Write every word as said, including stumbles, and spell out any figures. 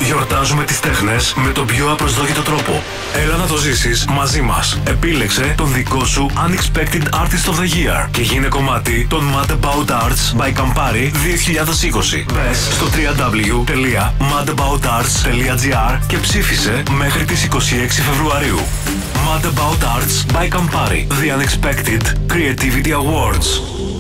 Γιορτάζουμε τις τέχνες με τον πιο απροσδόκητο τρόπο. Έλα να το ζήσεις μαζί μας. Επίλεξε τον δικό σου Unexpected Artist of the Year και γίνε κομμάτι των Mad About Arts by Campari δύο χιλιάδες είκοσι. Μπες στο double-u double-u double-u τελεία mad about arts τελεία gr και ψήφισε μέχρι τις είκοσι έξι Φεβρουαρίου. Mad About Arts by Campari, The Unexpected Creativity Awards.